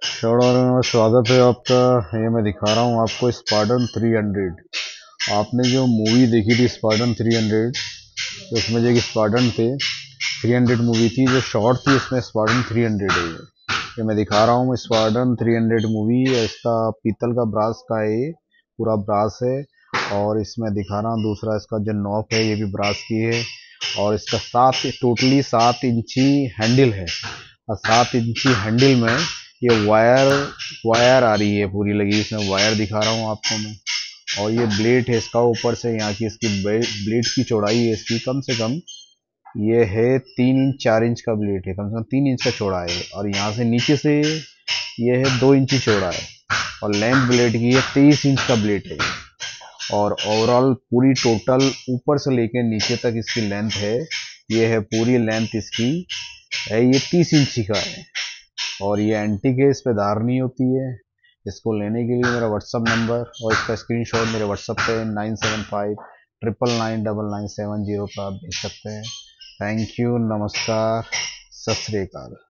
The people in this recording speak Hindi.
शोर में स्वागत है आपका। ये मैं दिखा रहा हूँ आपको स्पार्टन 300। आपने जो मूवी देखी थी स्पार्टन 300, तो उसमें जो एक स्पार्टन थे 300 मूवी थी, जो शॉर्ट थी इसमें स्पार्टन 300 है। ये मैं दिखा रहा हूँ स्पार्टन 300 मूवी। इसका पीतल का ब्रास का है, ये पूरा ब्रास है। और इसमें दिखा रहा हूँ दूसरा इसका जो नॉब है ये भी ब्रास की है। और इसका टोटली 7 इंची हैंडल है। और 7 इंची हैंडल में ये वायर वायर आ रही है पूरी लगी, इसमें वायर दिखा रहा हूँ आपको मैं। और ये ब्लेड है इसका, ऊपर से यहाँ की इसकी ब्लेड की चौड़ाई है इसकी कम से कम ये है 3 इंच 4 इंच का ब्लेड है, कम से कम 3 इंच का चौड़ा है। और यहाँ से नीचे से ये है 2 इंची चौड़ा है। और लेंथ ब्लेड की है 23 इंच का ब्लेड है। और ओवरऑल पूरी टोटल ऊपर से लेके नीचे तक इसकी लेंथ है, ये है पूरी लेंथ इसकी है, ये 30 इंची का है। और ये एंटीक है, इस पे धार नहीं होती है। इसको लेने के लिए मेरा व्हाट्सअप नंबर और इसका स्क्रीनशॉट मेरे व्हाट्सअप पे 9759999770 पर आप भेज सकते हैं। थैंक यू, नमस्कार, सत श्री अकाल।